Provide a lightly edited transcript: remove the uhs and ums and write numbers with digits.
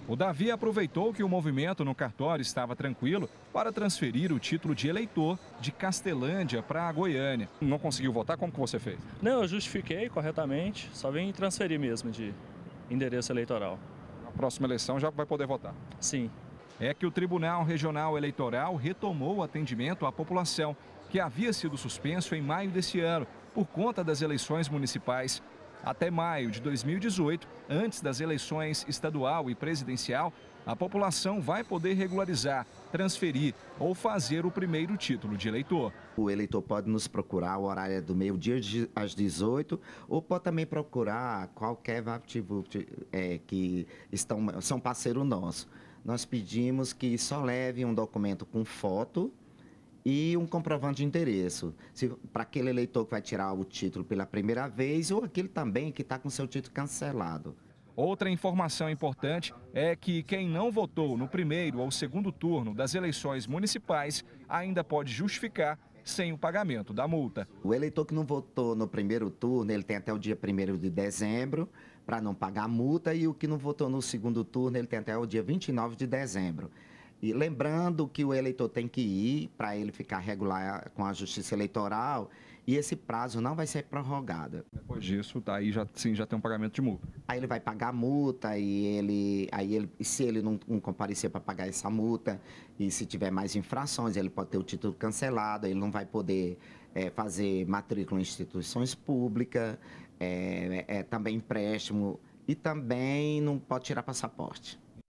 O Davi aproveitou que o movimento no cartório estava tranquilo para transferir o título de eleitor de Castelândia para Goiânia. Não conseguiu votar? Como que você fez? Não, eu justifiquei corretamente, só vim transferir mesmo de endereço eleitoral. Na próxima eleição já vai poder votar. Sim. É que o Tribunal Regional Eleitoral retomou o atendimento à população, que havia sido suspenso em maio desse ano, por conta das eleições municipais. Até maio de 2018, antes das eleições estadual e presidencial, a população vai poder regularizar, transferir ou fazer o primeiro título de eleitor. O eleitor pode nos procurar, o horário é do meio-dia às 18, ou pode também procurar qualquer VaptVupt que são parceiro nosso. Nós pedimos que só leve um documento com foto e um comprovante de endereço, para aquele eleitor que vai tirar o título pela primeira vez ou aquele também que está com seu título cancelado. Outra informação importante é que quem não votou no primeiro ou segundo turno das eleições municipais ainda pode justificar sem o pagamento da multa. O eleitor que não votou no primeiro turno, ele tem até o dia 1º de dezembro para não pagar a multa, e o que não votou no segundo turno, ele tem até o dia 29 de dezembro. E lembrando que o eleitor tem que ir para ele ficar regular com a Justiça Eleitoral, e esse prazo não vai ser prorrogado. Depois disso, aí já tem um pagamento de multa. Aí ele vai pagar a multa e se ele não comparecer para pagar essa multa, e se tiver mais infrações, ele pode ter o título cancelado, ele não vai poder fazer matrícula em instituições públicas, também empréstimo, e também não pode tirar passaporte.